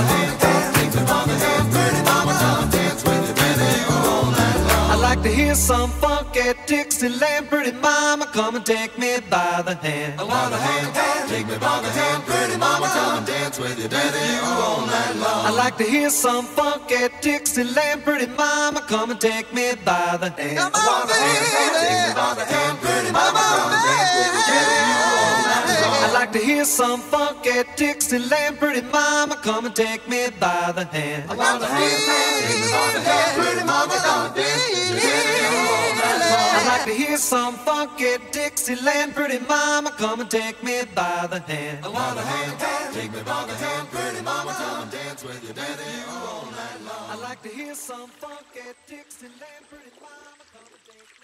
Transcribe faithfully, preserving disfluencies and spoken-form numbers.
the hand, take me by the hand, pretty mama, come dance with your daddy all night long. I like to hear some funky Dixieland, pretty mama, come and take me by the hand. By the hand, take me by the hand, pretty mama, come and dance with your daddy all night long. I like to hear some funky Dixieland, pretty mama, come and take me by the hand. Come on, baby, take me by the hand, pretty mama, come and dance with your daddy all night long. I like to hear some funky Dixieland, pretty mama, come and take me by the hand. By the hand, take me by the hand, pretty mama, come and dance with your daddy all night long. I like to hear some funky Dixieland, pretty mama, come and take me by the hand. By the hand, take me by the hand, pretty mama, come and dance with your daddy all night long. I like to hear some funky Dixieland, pretty mama, come and take me.